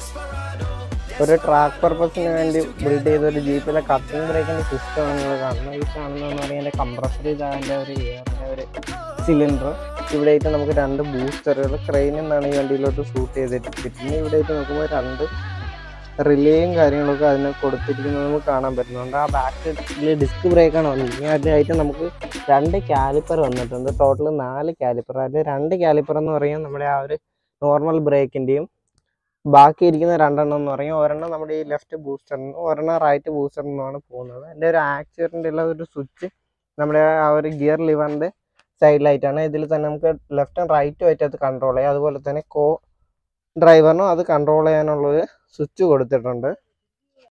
ഒരു ട്രാക്ക് പർപ്പസിന് വേണ്ടി ബിൽഡ് ചെയ്ത ഒരു ജീപ്പിലെ കട്ടിംഗ് ബ്രേക്കിൻ്റെ സിസ്റ്റമാണ് നിങ്ങൾ കാണുന്നത്. ഈ കാണുന്നതെന്ന് പറയുന്നത് കംപ്രസർ ഇതാൻ്റെ ഒരു എയറിൻ്റെ ഒരു സിലിണ്ടർ. ഇവിടെ ആയിട്ട് നമുക്ക് 2 ബൂസ്റ്ററുകൾ ക്രെയിനിൽ നിന്നാണ് ഈ വണ്ടിയിലോട്ട് ഷൂട്ട് ചെയ്തിട്ട്. പിന്നെ ഇവിടെ ആയിട്ട് നോക്കുമ്പോൾ 2 റിലേയും കാര്യങ്ങളൊക്കെ അതിന് കൊടുത്തിരിക്കുന്നത് നമുക്ക് കാണാൻ പറ്റുന്നുണ്ട്. ആ ബാക്കിൽ ഡിസ്ക് ബ്രേക്കാണ് വന്നിരിക്കുന്നത്. അതിലായിട്ട് നമുക്ക് 2 കാലിപ്പർ വന്നിട്ടുണ്ട്. Total 4 caliper. അതിൽ 2 കാലിപ്പർ എന്ന് പറയുന്നത് നമ്മുടെ ആ ഒരു നോർമൽ ബ്രേക്കിൻ്റെയും ബാക്കി ഇരിക്കുന്ന 2 എന്ന് പറയും. ഒരെണ്ണം നമ്മുടെ ഈ ലെഫ്റ്റ് ബൂസ്റ്ററിനും ഒരെണ്ണം റൈറ്റ് ബൂസ്റ്ററിനുമാണ് പോകുന്നത്. എൻ്റെ ഒരു ആക്സിഡൻ്റ് ഉള്ള ഒരു സ്വിച്ച് നമ്മുടെ ആ ഒരു ഗിയർ ലിവറിൻ്റെ സൈഡിലായിട്ടാണ്. ഇതിൽ തന്നെ നമുക്ക് ലെഫ്റ്റും റൈറ്റും ആയിട്ട് അത് കൺട്രോൾ ചെയ്യാം. അതുപോലെ തന്നെ ഡ്രൈവറിനും അത് കൺട്രോൾ ചെയ്യാനുള്ളൊരു സ്വിച്ച് കൊടുത്തിട്ടുണ്ട്.